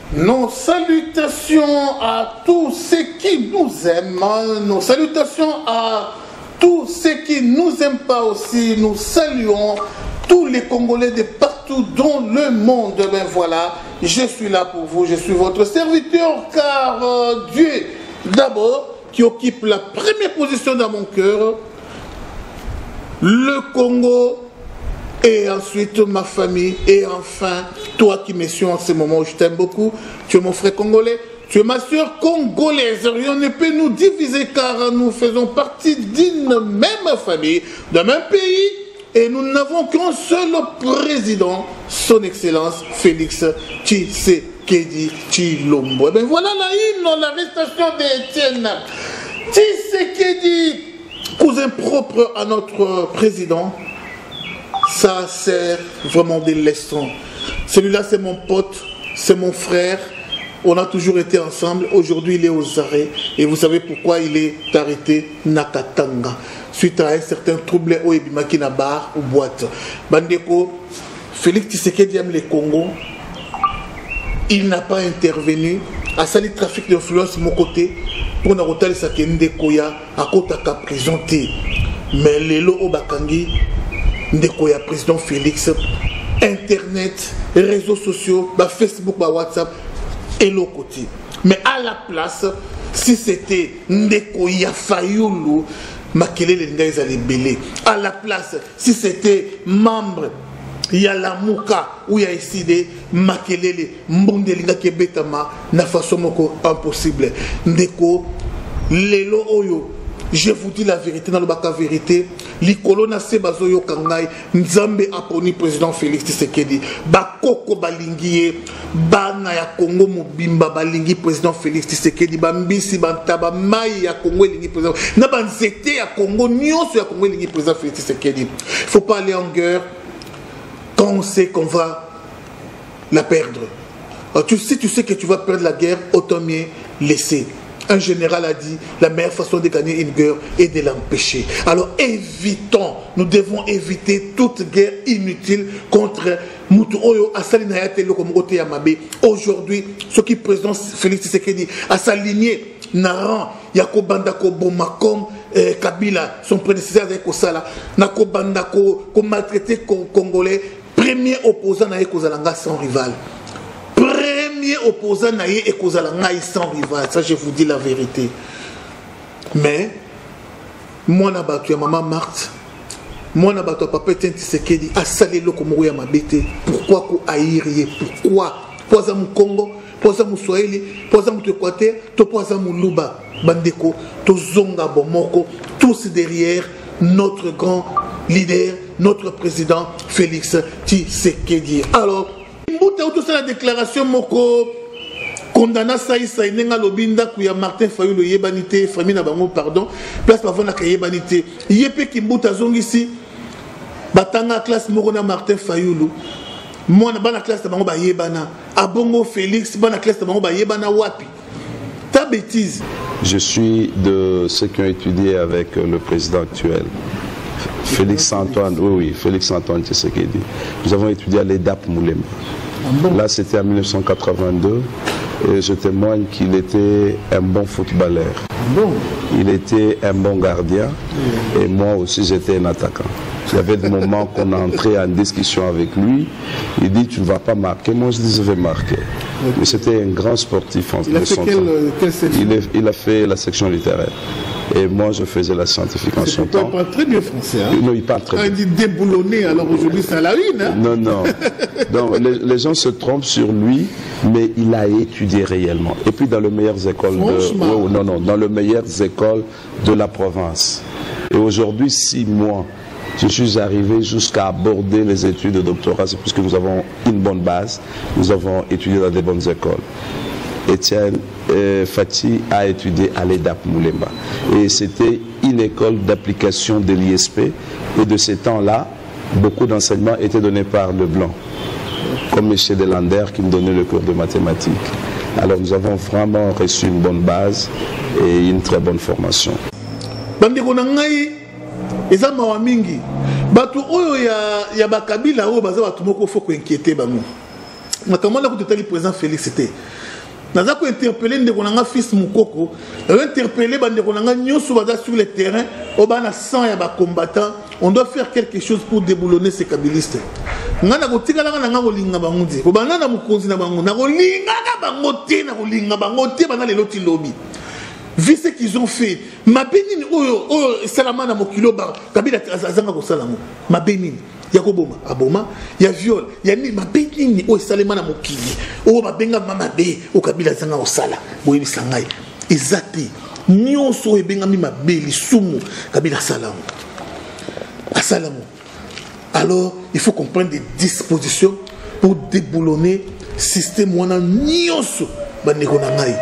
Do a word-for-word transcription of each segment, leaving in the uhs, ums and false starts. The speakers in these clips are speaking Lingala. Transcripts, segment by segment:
Nos salutations à tous ceux qui nous aiment, nos salutations à tous ceux qui ne nous aiment pas aussi. Nous saluons tous les Congolais de partout dans le monde. Ben voilà, je suis là pour vous, je suis votre serviteur, car euh, Dieu d'abord qui occupe la première position dans mon cœur, le Congo, et ensuite ma famille, et enfin toi qui me suis en ce moment, je t'aime beaucoup, tu es mon frère congolais, tu es ma soeur congolaise, rien ne peut nous diviser car nous faisons partie d'une même famille, d'un même pays, et nous n'avons qu'un seul président, son excellence Félix Tshisekedi Tshilombo. Et bien voilà la hymne, l'arrestation d'Étienne Tshisekedi, cousin propre à notre président. Ça sert vraiment des leçons. Celui-là, c'est mon pote, c'est mon frère. On a toujours été ensemble. Aujourd'hui, il est aux arrêts. Et vous savez pourquoi il est arrêté? Nakatanga. Suite à un certain trouble au Ebimaki na bar ou boîte. Bandeko, Félix Tshisekedi aime le Congo. Il n'a pas intervenu. À sali trafic d'influence de mon côté. Pour na rotali sa kende koya à kota ka présenté. Mais lelo au bakangi. Ndeko ya président Félix, internet, réseaux sociaux, bah Facebook, bah WhatsApp et le côté. Mais à la place, si c'était Ndeko ya Fayoulou, Makele les Ngaïs allaient belé. À la place, si c'était membre ya la Mouka ou ya Isidé, Makele les Mbondelinga Kebetama, na façon moko impossible. Ndeko, Lelo Oyo. Je vous dis la vérité, dans le baka vérité, l'ikolo na se bazoyo kangai, Nzambe aponi président Félix Tshisekedi, bakoko balingiye, bana ya Congo mobimba balingi président Félix Tshisekedi, bambisi bantaba mai ya Congo lingi président, na banzete ya Congo nyonso ya Congo lingi président Félix Tshisekedi. Il ne faut pas aller en guerre quand on sait qu'on va la perdre. Alors, tu sais, tu sais que tu vas perdre la guerre, autant mieux laisser. Un général a dit, la meilleure façon de gagner une guerre est de l'empêcher. Alors évitons, nous devons éviter toute guerre inutile contre Moutou Oyo, Asali Nayate Lokomote Yamabe. Aujourd'hui, ce qui président Félix Tshisekedi a s'aligné, Naran, Yako Bandako Bomakom, eh, Kabila, son prédécesseur avec Osala, Nako Bandako, comme maltraité congolais, premier opposant à Ekozalanga sans rival. Premier opposant naïe et kozalanga sans rival, ça je vous dis la vérité. Mais moi na battu maman Marthe, moi na battu papa Tshisekedi a salé le comme ya mabete. Pourquoi ko aïrier? Pourquoi? Poza mu Congo, poza mu Swahili, poza mu Équateur, to poza mu Luba, bandeko, to zonga bomoko, tous derrière notre grand leader, notre président Félix Tshisekedi. Alors la déclaration moko condamna Saïsa Nenga Lobinda kuya Martin Fayulu yebanité famille na bango pardon place avant na yebanité yepe kimbuta zongisi batanga classe moko na Martin Fayulu moi na bana classe bango ba yebana abongo Félix bana classe bango ba yebana wapi ta bêtise. Je suis de ceux qui ont étudié avec le président actuel Félix Antoine, oui oui Félix Antoine Tshisekedi. Nous avons étudié à l'E D A P Moulemba. Là, c'était en mille neuf cent quatre-vingt-deux et je témoigne qu'il était un bon footballeur. Bon. Il était un bon gardien et moi aussi, j'étais un attaquant. Il y avait des moments qu'on entrait en discussion avec lui. Il dit, tu ne vas pas marquer. Moi, je dis, je vais marquer. Okay. Mais c'était un grand sportif en il a fait son quelle, temps. Quelle section? Il, est, il a fait la section littéraire. Et moi, je faisais la scientifique en son temps. Il parle très bien français. Hein? Non, il parle très bien. Il dit déboulonné, alors aujourd'hui, c'est à la une. Hein? Non, non. Donc, les, les gens se trompent sur lui, mais il a étudié réellement. Et puis, dans les meilleures écoles de... Oh, non, non, dans les meilleures écoles de la province. Et aujourd'hui, six mois, je suis arrivé jusqu'à aborder les études de doctorat. C'est puisque nous avons une bonne base. Nous avons étudié dans des bonnes écoles. Étienne euh, Fati a étudié à l'E D A P Moulemba. Et c'était une école d'application de l'I S P. Et de ces temps-là, beaucoup d'enseignements étaient donnés par Leblanc, comme M. Delander qui me donnait le cours de mathématiques. Alors nous avons vraiment reçu une bonne base et une très bonne formation. Eza mawa mingi batu oyo ya ya bakabila oyo baza batu moko faut ko inquiéter bango ma commande ko totali président Félix c'était naza ko interpeller ndeko nanga fils Mukoko interpeller bande ko nanga nyoso baza sur le terrain au bana cent ya ba combattants on doit faire quelque chose pour déboulonner ces kabylistes ngana ko tika nanga nanga kolinga bango ndi ko bana na mukonzi na bango na kolinga ka bango te na kolinga bango te bana le loti lobby vu ce qu'ils ont fait ma bénine oyo oyo salama na mokilo ba kabila azanga ko salamo ma bénine ya koboma aboma ya viol ya ni ma bénine oyo salama na mokili oyo babenga mama be o kabila azanga ko sala boyebi sangai ezati nyonso ebenga mi mabeli sumu kabila salamo asalamo. Alors il faut qu'on prenne des dispositions pour déboulonner le système wana nyonso bandeko na ngai.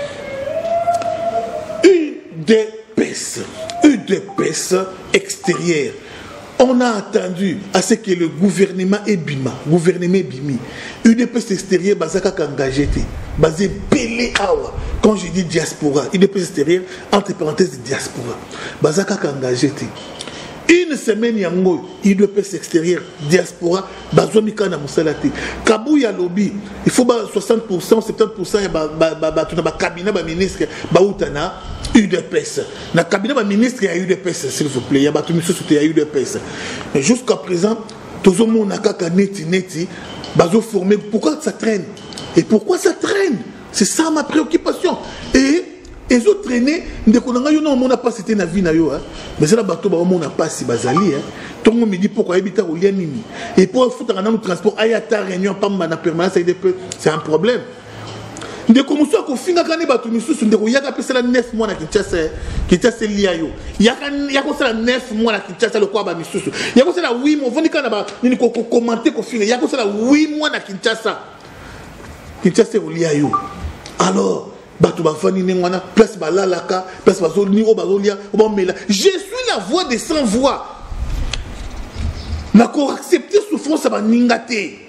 U D P S, U D P S extérieur. On a attendu à ce que le gouvernement Ebima, gouvernement Ebimi, U D P S extérieur, Bazaka engagé, basé Belé Awa. Quand je dis diaspora, U D P S extérieur, entre parenthèses diaspora, Bazaka engagé. Une semaine yango, U D P S extérieur, diaspora, Bazomika na Moussalati. Kabouya lobby, il faut soixante pour cent, soixante-dix pour cent, ba cabinet, ba ministre, ba outana. U D P S. Dans le cabinet du ministre, il y a U D P S, s'il vous plaît. Il y a battu monsieur il y a U D P S. Mais jusqu'à présent, tout le monde a kaka neti neti, bazo formé. Pourquoi ça traîne? Et pourquoi ça traîne? C'est ça ma préoccupation. Et ils ont traîné. Dès qu'on a eu non, on n'a pas cité na vie na yo. Mais c'est là bateau, on n'a pas si bazali. Tout le monde me dit pourquoi habiter au lien nini. Et pour foutre un transport, ayata réunion, pas na permanence, c'est un problème. De commencer à finir quand les bateaux nous sont il y a passé la neuf mois à Kinshasa Kinshasa liayo il y a il y a passé la neuf mois à Kinshasa le quoi ba misusu il y a passé la huit mois voni kana ba ni ko commenter ko finir il y a passé la huit mois à Kinshasa Kinshasa liayo alors bateau ba fani ngwana place ba lalaka place ba zoni o ba zolia o ba mela je suis la voix des sans voix na ko accepter souffrance ba ningate.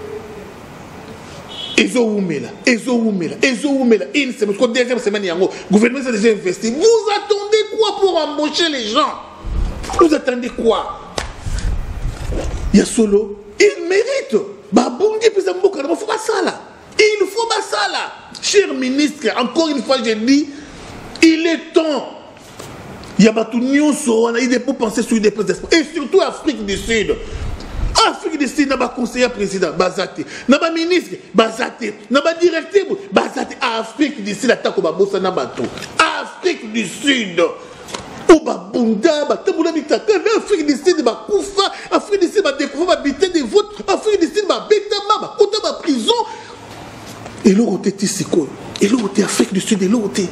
Ezo Oumela, Ezo Oumela, Ezo Oumela, une semaine, parce que deuxième semaine, il y a un gouvernement qui a déjà investi. Vous attendez quoi pour embaucher les gens? Vous attendez quoi? Il y a solo, il mérite. Baboungi, puis ça me boucle, il faut pas ça là. Il faut pas ça là. Cher ministre, encore une fois, je dis, il est temps. Il y a tout nyonso, on a idée pour penser sur des présidents. Et surtout Afrique du Sud. Afrique du Sud, n'a pas conseiller président, Bazate. N'a pas ministre, Bazate. N'a pas directeur, Bazate. Afrique du Sud, attaque au Babosa Nabato. Afrique du Sud. Au Babunda, Batabula Mitaka, Afrique du Sud, Bakoufa, Afrique du Sud, Badekofa, Babité des votes, Afrique du Sud, Babetama, Bakota, Prison. Et l'autre était Tissiko. Et l'autre était Afrique du Sud, et l'autre.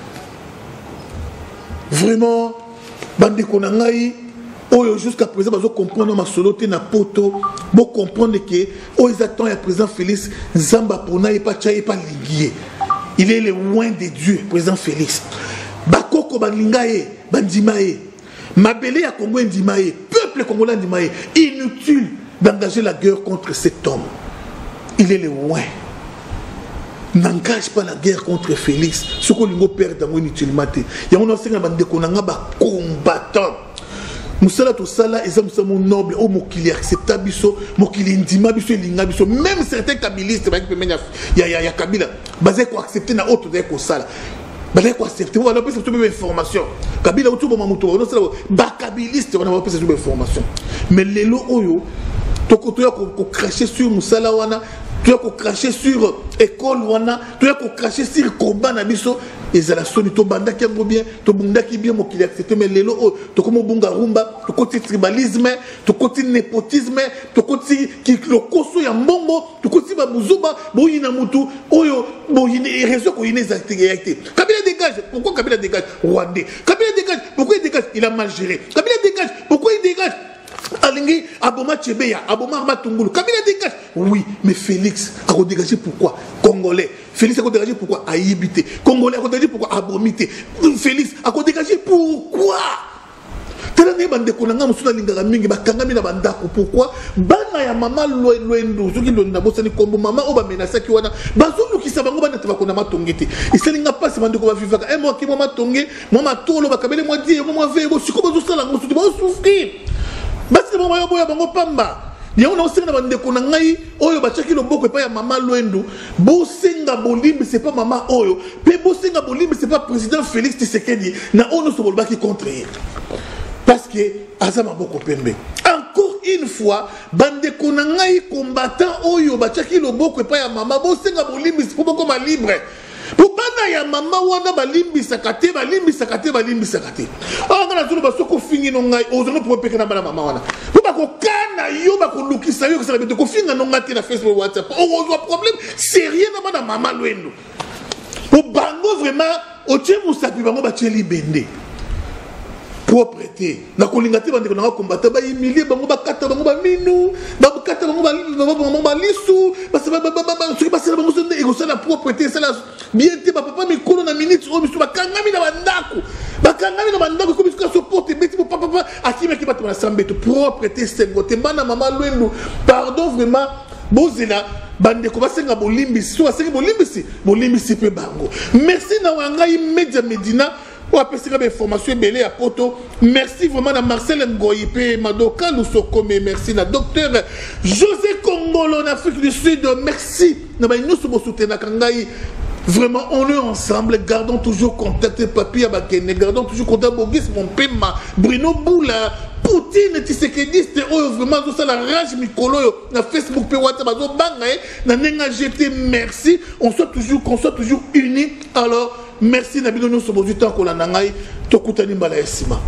Vraiment, Bande Konangaï. Oh, jusqu'à présent, vous comprenez ma soloté na poto, vous comprenez que oh, ils attendent le président Félix Zamba Pona et pas tchaï pas liguier. Il est le loin de Dieu, président Félix. Bakoko Banlingae, Bandimae, Mabele à Congo Ndimae, peuple congolais Ndimae, inutile d'engager la guerre contre cet homme. Il est le loin. N'engage pas la guerre contre Félix. Ce qu'on lui perd dans inutilement. Il y a un ancien combattant. Moussala tout ça là, ils ont mon noble, oh mon qu'il est acceptable, mon qu'il est indima, même certains kabylistes, il y a il y a Kabila, basé quoi accepter na autre de quoi ça là, basé quoi accepter, on va pas faire une information. Kabila autour de mon tour, on sait ba kabylistes, on va pas faire une information. Mais les lots oyo, to ko to ko cracher sur Moussala wana, tu as craché sur l'école, tu as craché sur le combat. Et c'est la solitude, tu as bien, tu as bien, tu as accepté, mais les lots, tu as comme bunga rumba, tu as tribalisme, tu as népotisme, tu as le koso ya mbongo, tu as babuzuba, boyi na mutu, oyo, boyi ne réseau ko ine activité. Kabila dégage. Pourquoi Kabila dégage? Rwandais. Kabila dégage. Pourquoi il dégage? Il a mal géré. Kabila dégage. Pourquoi il dégage? Alingi, Aboma Tchebeya, Aboma Matungulu, Kabila dégage. Oui, mais Félix a dégagé pourquoi? Congolais. Félix a dégagé pourquoi? Aïbité. Congolais a dégagé pourquoi? Abomité. Félix a dégagé pourquoi? Tellement bande konanga musuna lingara mingi bakangami na bandako pourquoi? Bana ya mama loendo soki londa bosani kombo mama oba menasaki wana bazulu kisa bango bana teba kona matongete. Iselinga passe bande ko ba vivaka. Eh moi ki moi matonge, moi matolo bakabele moi die, moi ve bo siko bazo sala ngo suti ba souffrir. Parce que moi boya bango pamba. Il y a un ancien qui a dit Oyo bachaki loboko pa ya maman Loendo. Bosenga Bolimbi c'est pas maman Oyo. Pe Bosenga Bolimbi c'est pas président Félix Tshisekedi. Na ono so bolbaki contre. Parce que Azama Boko Pembe. Encore une fois, bande konangai combattant Oyo bachaki loboko pa ya maman Bosenga Bolimbi c'est pas comme libre. Pour bana ya maman wana balimbi sakate balimbi sakate balimbi sakate. Oh ngana tulu basoko fingi no ngai ozono pour peka na bana maman wana. Pour ba ko kana yo ba ko lukisa yo ko sa beto ko finga no ngati na Facebook WhatsApp. On a un problème sérieux na bana maman Loendo. Pour bango vraiment otie musapi bango ba tcheli bende. Propreté. Na kolingati bande ko na combattre ba humilier bango ba kata bango ba minu, ba kata bango ba bango ba lisu, parce que ba ba ba ce qui passe bango c'est ego ça la propreté, ça la bien te papa mi kono na minute o mi su ba kangami na bandako. Ba kangami na bandako ko mi su supporter beti papa papa akime ki ba to na sambeto propreté c'est ngote bana maman Loendo. Pardon vraiment bozela bande ko basenga bolimbi so asenga bolimbi si bolimbi si pe bango. Merci na wangai media Medina. Pour appeler des informations belé à poto. Merci vraiment à Marcel Ngoyipe, Madoka Lusokome, merci à docteur José Kongolo en Afrique du Sud, merci. Nous sommes soutenus Kangai. Vraiment, on est ensemble, gardons toujours contact, papier à Bakene, gardons toujours contact, Bogis, mon Pema, Bruno Boula, Poutine, Tshisekedi, oh vraiment, tout ça, la rage, Mikolo, na Facebook, pe WhatsApp, na Nenga G T, merci. On soit toujours, qu'on soit toujours unis. Alors, merci, Nabino, nous sommes du temps qu'on a nangai, Tokutani Malaesima.